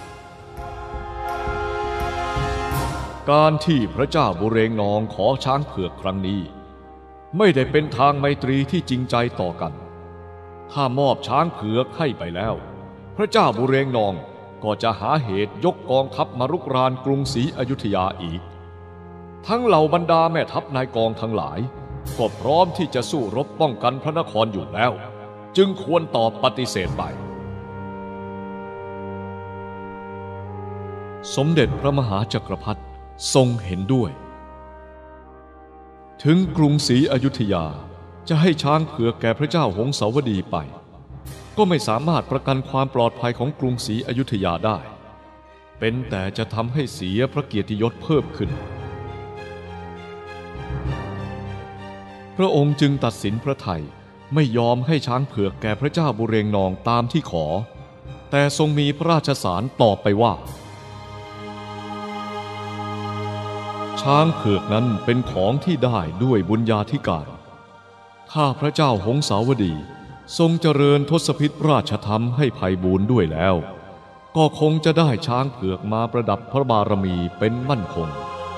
การที่พระเจ้าบุเรงนองขอช้างเผือกครั้งนี้ไม่ได้เป็นทางไมตรีที่จริงใจต่อกันถ้ามอบช้างเผือกให้ไปแล้วพระเจ้าบุเรงนองก็จะหาเหตุยกกองทัพมารุกรานกรุงศรีอยุธยาอีกทั้งเหล่าบรรดาแม่ทัพนายกองทั้งหลายก็พร้อมที่จะสู้รบป้องกันพระนครอยู่แล้วจึงควรตอบปฏิเสธไปสมเด็จพระมหาจักรพรรดิทรงเห็นด้วยถึงกรุงศรีอยุธยาจะให้ช้างเผือกแก่พระเจ้าหงสาวดีไปก็ไม่สามารถประกันความปลอดภัยของกรุงศรีอยุธยาได้เป็นแต่จะทำให้เสียพระเกียรติยศเพิ่มขึ้นพระองค์จึงตัดสินพระทัยไม่ยอมให้ช้างเผือกแก่พระเจ้าบุเรงนองตามที่ขอแต่ทรงมีพระราชสารตอบไปว่าช้างเผือกนั้นเป็นของที่ได้ด้วยบุญญาธิการถ้าพระเจ้าหงสาวดีทรงเจริญทศพิธราชธรรมให้ไพบูลย์ด้วยแล้วก็คงจะได้ช้างเผือกมาประดับพระบารมีเป็นมั่นคง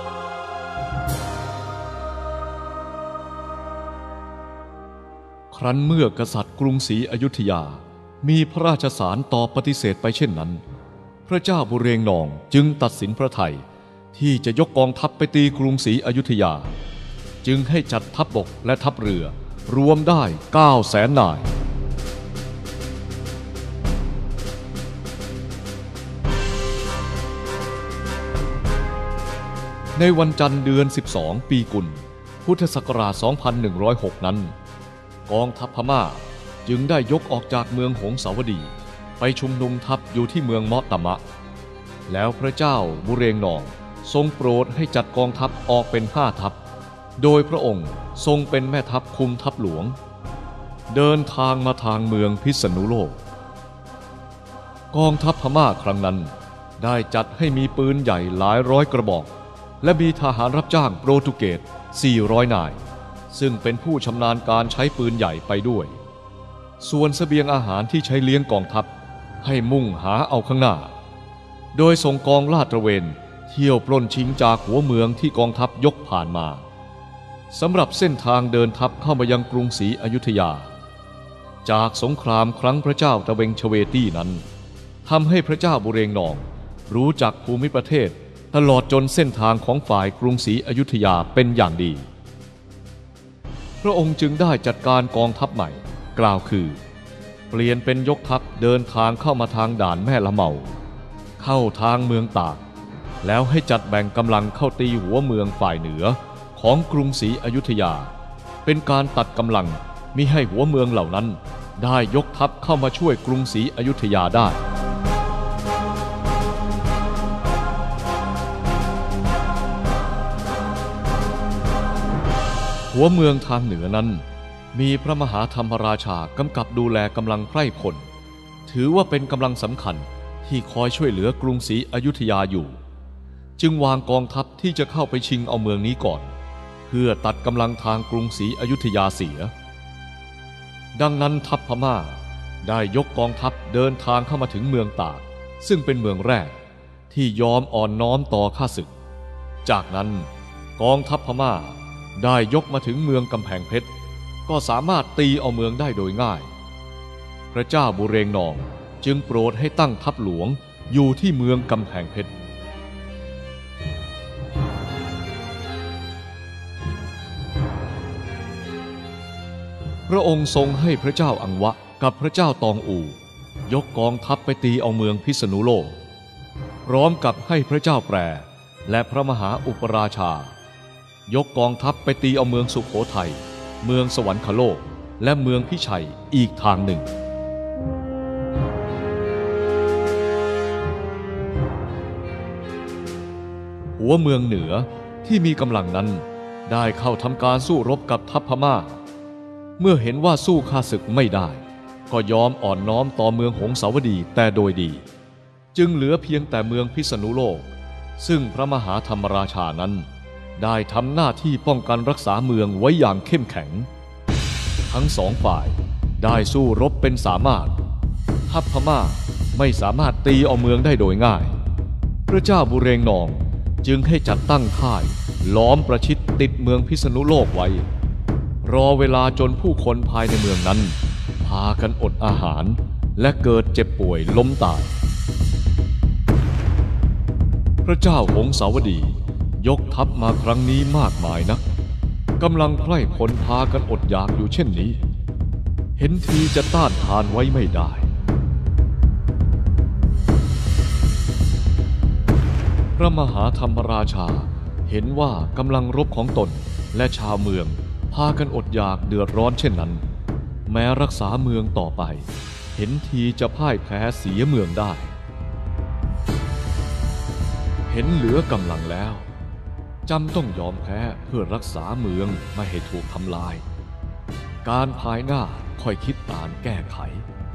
ครั้นเมื่อกษัตริย์กรุงศรีอยุธยามีพระราชสารตอบปฏิเสธไปเช่นนั้นพระเจ้าบุเรงนองจึงตัดสินพระทัยที่จะยกกองทัพไปตีกรุงศรีอยุธยาจึงให้จัดทัพบกและทัพเรือรวมได้เก้าแสนนายในวันจันทร์เดือนสิบสองปีกุลพุทธศักราชสองพันหนึ่งร้อยหกนั้นกองทัพพม่าจึงได้ยกออกจากเมืองหงสาวดีไปชุมนุมทัพอยู่ที่เมืองมอตมะแล้วพระเจ้าบุเรงนองทรงโปรดให้จัดกองทัพออกเป็นห้าทัพโดยพระองค์ทรงเป็นแม่ทัพคุมทัพหลวงเดินทางมาทางเมืองพิษณุโลกกองทัพพม่าครั้งนั้นได้จัดให้มีปืนใหญ่หลายร้อยกระบอกและมีทหารรับจ้างโปรตุเกสสี่ร้อยนายซึ่งเป็นผู้ชำนาญการใช้ปืนใหญ่ไปด้วยส่วนเสบียงอาหารที่ใช้เลี้ยงกองทัพให้มุ่งหาเอาข้างหน้าโดยส่งกองลาดตระเวนเที่ยวปล้นชิงจากหัวเมืองที่กองทัพยกผ่านมาสำหรับเส้นทางเดินทัพเข้ามายังกรุงศรีอยุธยาจากสงครามครั้งพระเจ้าตะเวงชเวตี้นั้นทำให้พระเจ้าบุเรงนองรู้จักภูมิประเทศตลอดจนเส้นทางของฝ่ายกรุงศรีอยุธยาเป็นอย่างดีพระองค์จึงได้จัดการกองทัพใหม่กล่าวคือเปลี่ยนเป็นยกทัพเดินทางเข้ามาทางด่านแม่ละเมาเข้าทางเมืองตากแล้วให้จัดแบ่งกำลังเข้าตีหัวเมืองฝ่ายเหนือของกรุงศรีอยุธยาเป็นการตัดกำลังมิให้หัวเมืองเหล่านั้นได้ยกทัพเข้ามาช่วยกรุงศรีอยุธยาได้หัวเมืองทางเหนือนั้นมีพระมหาธรรมราชากำกับดูแลกำลังไพร่พลถือว่าเป็นกำลังสำคัญที่คอยช่วยเหลือกรุงศรีอยุธยาอยู่จึงวางกองทัพที่จะเข้าไปชิงเอาเมืองนี้ก่อนเพื่อตัดกำลังทางกรุงศรีอยุธยาเสียดังนั้นทัพพม่าได้ยกกองทัพเดินทางเข้ามาถึงเมืองตากซึ่งเป็นเมืองแรกที่ยอมอ่อนน้อมต่อข้าศึกจากนั้นกองทัพพม่าได้ยกมาถึงเมืองกำแพงเพชรก็สามารถตีเอาเมืองได้โดยง่ายพระเจ้าบุเรงนองจึงโปรดให้ตั้งทัพหลวงอยู่ที่เมืองกำแพงเพชรพระองค์ทรงให้พระเจ้าอังวะกับพระเจ้าตองอูยกกองทัพไปตีเอาเมืองพิษณุโลกพร้อมกับให้พระเจ้าแปรและพระมหาอุปราชายกกองทัพไปตีเอาเมืองสุโขทัยเมืองสวรรคโลกและเมืองพิชัยอีกทางหนึ่งหัวเมืองเหนือที่มีกำลังนั้นได้เข้าทำการสู้รบกับทัพพม่าเมื่อเห็นว่าสู้ข้าศึกไม่ได้ก็ยอมอ่อนน้อมต่อเมืองหงสาวดีแต่โดยดีจึงเหลือเพียงแต่เมืองพิษณุโลกซึ่งพระมหาธรรมราชานั้นได้ทำหน้าที่ป้องกันรักษาเมืองไว้อย่างเข้มแข็งทั้งสองฝ่ายได้สู้รบเป็นสามารถทัพพม่าไม่สามารถตีเอาเมืองได้โดยง่ายพระเจ้าบุเรงนองจึงให้จัดตั้งค่ายล้อมประชิดติดเมืองพิษณุโลกไว้รอเวลาจนผู้คนภายในเมืองนั้นพากันอดอาหารและเกิดเจ็บป่วยล้มตายพระเจ้าหงสาวดียกทัพมาครั้งนี้มากมายนักกำลังไพร่พลพากันอดอยากอยู่เช่นนี้เห็นทีจะต้านทานไว้ไม่ได้พระมหาธรรมราชาเห็นว่ากำลังรบของตนและชาวเมืองพากันอดอยากเดือดร้อนเช่นนั้นแม้รักษาเมืองต่อไปเห็นทีจะพ่ายแพ้เสียเมืองได้เห็นเหลือกำลังแล้วจำต้องยอมแพ้เพื่อรักษาเมืองไม่ให้ถูกทำลายการภายหน้าค่อยคิดอ่านแก้ไข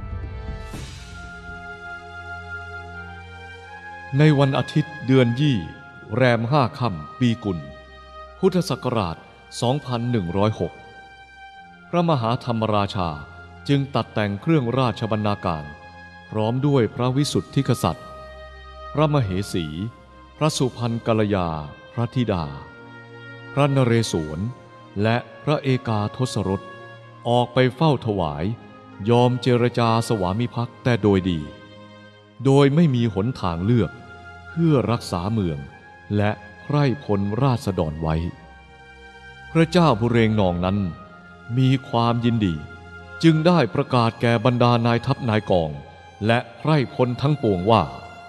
ในวันอาทิตย์เดือนยี่แรมห้าค่ำปีกุลพุทธศักราชสองพันหนึ่งร้อยหกพระมหาธรรมราชาจึงตัดแต่งเครื่องราชบรรณาการพร้อมด้วยพระวิสุทธิกษัตริย์พระมเหสีพระสุพรรณกัลยาพระธิดาพระนเรศวรและพระเอกาทศรสออกไปเฝ้าถวายยอมเจรจาสวามิภักดิ์แต่โดยดีโดยไม่มีหนทางเลือกเพื่อรักษาเมืองและไพร่พลราษฎรไว้พระเจ้าบุเรงนองนั้นมีความยินดีจึงได้ประกาศแก่บรรดานายทัพนายกองและไพร่พลทั้งปวงว่า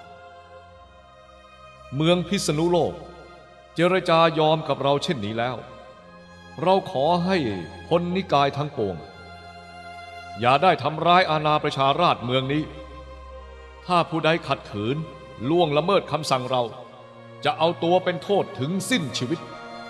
เมืองพิษณุโลกเจรจายอมกับเราเช่นนี้แล้วเราขอให้พลนิกายทั้งปวงอย่าได้ทำร้ายอาณาประชาราษฎร์เมืองนี้ถ้าผู้ใดขัดขืนล่วงละเมิดคำสั่งเราจะเอาตัวเป็นโทษถึงสิ้นชีวิต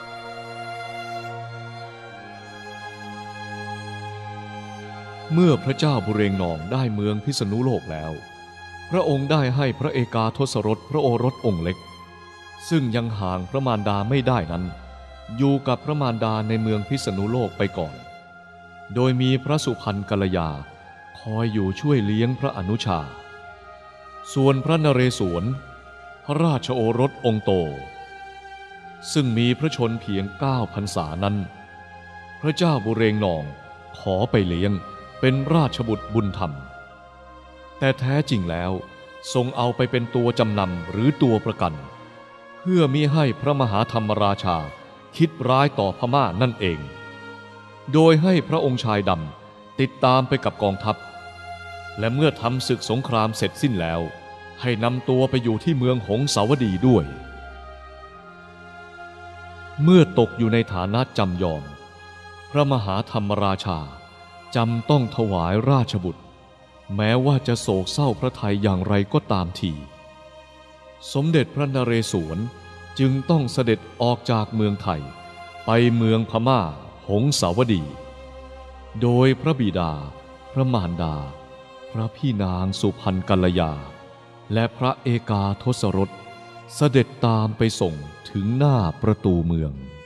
เมื่อพระเจ้าบุเรงนองได้เมืองพิษณุโลกแล้วพระองค์ได้ให้พระเอกาทศรสพระโอรสองค์เล็กซึ่งยังห่างพระมารดาไม่ได้นั้นอยู่กับพระมารดาในเมืองพิษณุโลกไปก่อนโดยมีพระสุพรรณกัลยาคอยอยู่ช่วยเลี้ยงพระอนุชาส่วนพระนเรศวรพระราชโอรสองค์โตซึ่งมีพระชนเพียงเก้าพรรษานั้นพระเจ้าบุเรงนองขอไปเลี้ยงเป็นราชบุตรบุญธรรมแต่แท้จริงแล้วทรงเอาไปเป็นตัวจำนำหรือตัวประกันเพื่อมิให้พระมหาธรรมราชาคิดร้ายต่อพม่านั่นเองโดยให้พระองค์ชายดำติดตามไปกับกองทัพและเมื่อทำศึกสงครามเสร็จสิ้นแล้วให้นำตัวไปอยู่ที่เมืองหงสาวดีด้วยเมื่อตกอยู่ในฐานะจำยอมพระมหาธรรมราชาจำต้องถวายราชบุตรแม้ว่าจะโศกเศร้าพระทัยอย่างไรก็ตามทีสมเด็จพระนเรศวรจึงต้องเสด็จออกจากเมืองไทยไปเมืองพม่าหงสาวดีโดยพระบิดาพระมารดาพระพี่นางสุพรรณกัลยาและพระเอกาทศรสเสด็จตามไปส่งถึงหน้าประตูเมือง